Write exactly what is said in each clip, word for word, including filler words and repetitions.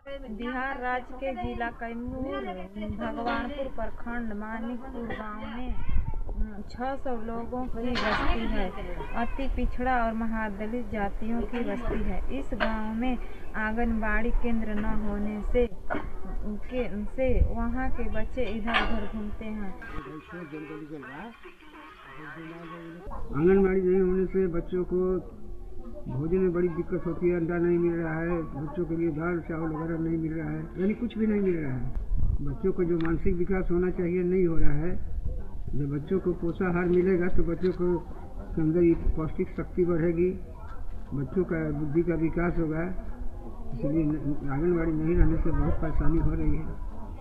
बिहार राज्य के जिला कैमूर भगवानपुर प्रखंड मानिकपुर गांव में छह सौ लोगों की बस्ती है। अति पिछड़ा और महादलित जातियों की बस्ती है। इस गांव में आंगनबाड़ी केंद्र न होने से के से वहां के बच्चे इधर उधर घूमते हैं। आंगनबाड़ी नहीं होने से बच्चों को भोजन में बड़ी दिक्कत होती है। अंडा नहीं मिल रहा है, बच्चों के लिए दाल चावल वगैरह नहीं मिल रहा है, यानी कुछ भी नहीं मिल रहा है। बच्चों को जो मानसिक विकास होना चाहिए नहीं हो रहा है। जब बच्चों को पोषाहार मिलेगा तो बच्चों को के अंदर पौष्टिक शक्ति बढ़ेगी, बच्चों का बुद्धि का विकास होगा। इसलिए आंगनबाड़ी नहीं रहने से बहुत परेशानी हो रही है।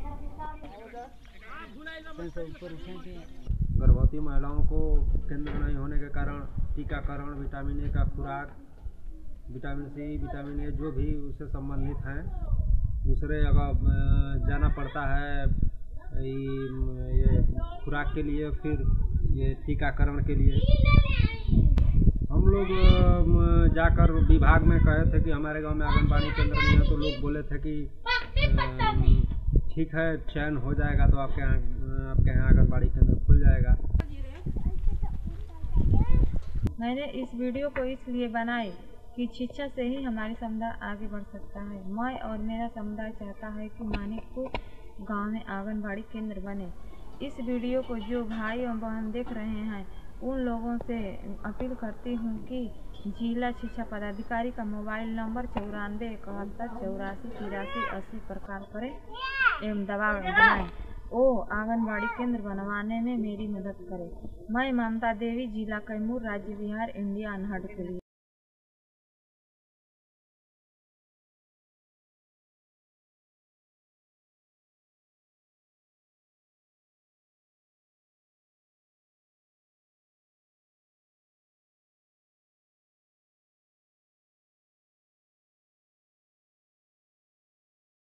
गर्भवती महिलाओं को केंद्र नहीं होने के कारण टीकाकरण, विटामिन ए का खुराक, विटामिन सी, विटामिन ए जो भी उससे संबंधित हैं, दूसरे अगर जाना पड़ता है ये खुराक के लिए, फिर ये टीकाकरण के लिए। हम लोग जाकर विभाग में कहे थे कि हमारे गांव में आंगनबाड़ी केंद्र नहीं है, तो लोग बोले थे कि ठीक है, चयन हो जाएगा तो आपके यहाँ आपके यहाँ आंगनबाड़ी केंद्र खुल जाएगा। मैंने इस वीडियो को इसलिए बनाई कि शिक्षा से ही हमारी समुदाय आगे बढ़ सकता है। मैं और मेरा समुदाय चाहता है कि मानिकपुर गांव में आंगनबाड़ी केंद्र बने। इस वीडियो को जो भाई और बहन देख रहे हैं उन लोगों से अपील करती हूँ कि जिला शिक्षा पदाधिकारी का मोबाइल नंबर चौरानवे इकहत्तर चौरासी तिरासी अस्सी पर कॉल करें एवं दबाव बनाएं। ओ आंगनबाड़ी केंद्र बनवाने में मेरी मदद करें। मैं ममता देवी, जिला कैमूर, राज्य बिहार, इंडिया अनहर्ड के लिए।